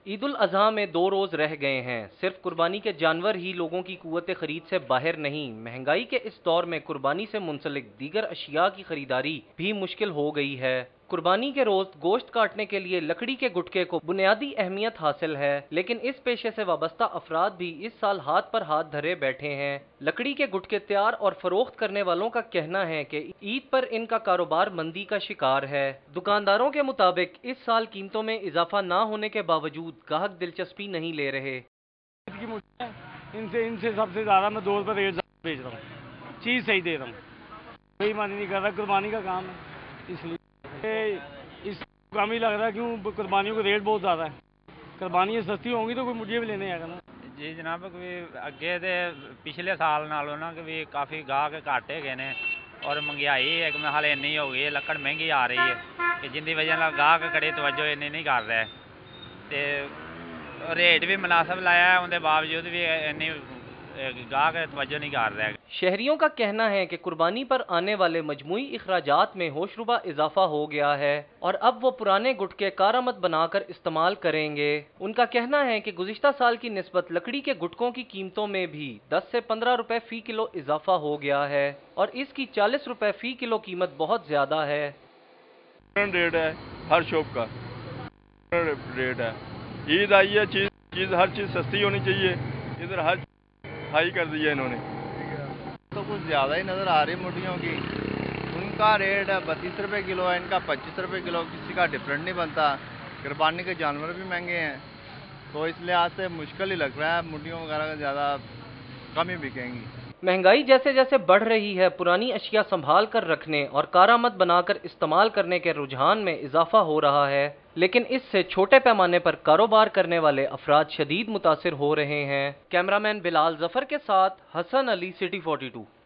ईद उल अज़हा में 2 रोज रह गए हैं। सिर्फ कुर्बानी के जानवर ही लोगों की कुव्वत खरीद से बाहर नहीं, महंगाई के इस दौर में कुर्बानी से मुंसलिक दीगर अशिया की खरीदारी भी मुश्किल हो गई है। कुर्बानी के रोज गोश्त काटने के लिए लकड़ी के गुटके को बुनियादी अहमियत हासिल है, लेकिन इस पेशे से वाबस्ता अफराद भी इस साल हाथ पर हाथ धरे बैठे हैं। लकड़ी के गुटके तैयार और फरोख्त करने वालों का कहना है कि ईद पर इनका कारोबार मंदी का शिकार है। दुकानदारों के मुताबिक इस साल कीमतों में इजाफा ना होने के बावजूद गाहक दिलचस्पी नहीं ले रहे। इनसे इनसे सबसे ज्यादा मैं 2 रुपये रेट बेच रहा हूँ, चीज सही दे रहा हूँ, कोई मानी नहीं कर रहा। कुर्बानी का काम है, इसलिए इस काम ही लग रहा है। क्यों कुर्बानियों का रेट बहुत ज़्यादा है। कुर्बानियाँ सस्ती होंगी तो कोई मुझे भी लेने आएगा ना। जी जनाब, कोई अगे तो पिछले साल नालों ना कि काफ़ी गाहक घट है ने, और महंगाई एक में हाल इन्नी हो गई है, लकड़ महंगी आ रही है कि जिंदी वजह गाहक कड़े तवज्जो इन्नी नहीं कर रहा है, तो रेट भी मुनासिब लाया है, उनके बावजूद भी इन्नी गाहक तवज्जो नहीं कर रहा है। शहरियों का कहना है कि कुर्बानी पर आने वाले मजमूई इखराजात में होशरुबा इजाफा हो गया है और अब वो पुराने गुटके कारामद बनाकर इस्तेमाल करेंगे। उनका कहना है कि गुज़िश्ता साल की निस्बत लकड़ी के गुटकों की कीमतों में भी 10 से 15 रुपए फी किलो इजाफा हो गया है और इसकी 40 रुपए फी किलो कीमत बहुत ज्यादा है। रेट है हर शॉप का, रेट है। ईद आई है, चीज हर चीज सस्ती होनी चाहिए, इधर हर हाई कर दिया इन्होंने। तो कुछ ज़्यादा ही नज़र आ रही मुर्गियों की। उनका रेट 32 रुपये किलो है, इनका 25 रुपये किलो, किसी का डिफरेंट नहीं बनता। कुर्बानी के जानवर भी महंगे हैं, तो इस लिहाज से मुश्किल ही लग रहा है। मुर्गियों वगैरह ज़्यादा कम ही बिकेंगी। महंगाई जैसे जैसे बढ़ रही है, पुरानी अशिया संभाल कर रखने और कारामद बनाकर इस्तेमाल करने के रुझान में इजाफा हो रहा है, लेकिन इससे छोटे पैमाने पर कारोबार करने वाले अफराद शदीद मुतासिर हो रहे हैं। कैमरामैन बिलाल जफर के साथ हसन अली, सिटी 42।